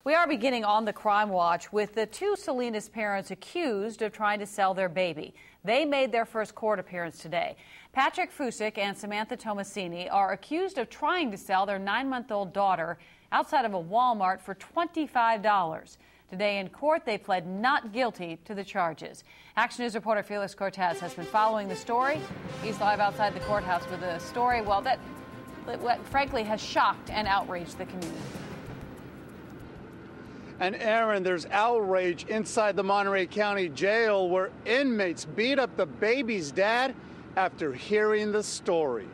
We are beginning on the crime watch with the two Salinas parents accused of trying to sell their baby. They made their first court appearance today. Patrick Fusick and Samantha Tomasini are accused of trying to sell their 9-month-old daughter outside of a Walmart for $25. Today in court, they pled not guilty to the charges. Action News reporter Felix Cortez has been following the story. He's live outside the courthouse with a story, well, that frankly has shocked and outraged the community. And Aaron, there's outrage inside the Monterey County Jail where inmates beat up the baby's dad after hearing the story.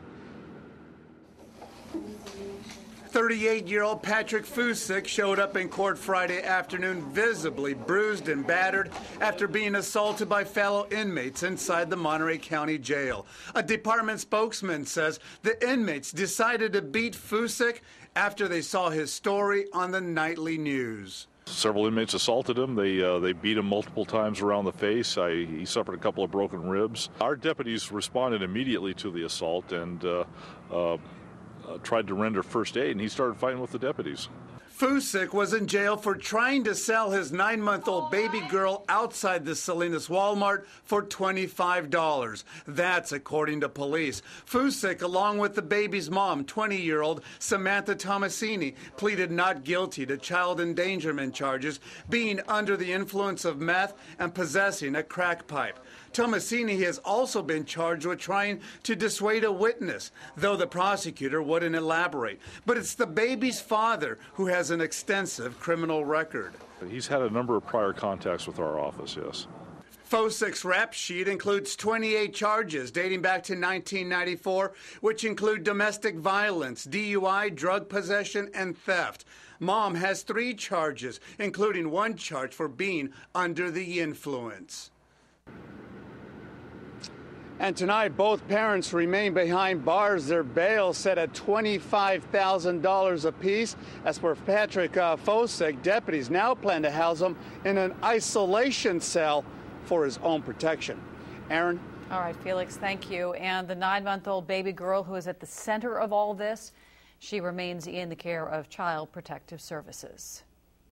38-year-old Patrick Fusick showed up in court Friday afternoon visibly bruised and battered after being assaulted by fellow inmates inside the Monterey County Jail. A department spokesman says the inmates decided to beat Fusick after they saw his story on the nightly news. Several inmates assaulted him. They beat him multiple times around the face. He suffered a couple of broken ribs. Our deputies responded immediately to the assault and tried to render first aid, and he started fighting with the deputies. Fusick was in jail for trying to sell his 9-month-old baby girl outside the Salinas Walmart for $25. That's according to police. Fusick, along with the baby's mom, 20-year-old Samantha Tomasini, pleaded not guilty to child endangerment charges, being under the influence of meth and possessing a crack pipe. Tomasini has also been charged with trying to dissuade a witness, though the prosecutor wouldn't elaborate. But it's the baby's father who has an extensive criminal record. He's had a number of prior contacts with our office, yes. Fusick's rap sheet includes 28 charges dating back to 1994, which include domestic violence, DUI, drug possession, and theft. Mom has 3 charges, including 1 charge for being under the influence. And tonight, both parents remain behind bars. Their bail set at $25,000 apiece. As for Patrick Fusick, deputies now plan to house him in an isolation cell for his own protection. Aaron? All right, Felix, thank you. And the 9-month-old baby girl who is at the center of all this, she remains in the care of Child Protective Services.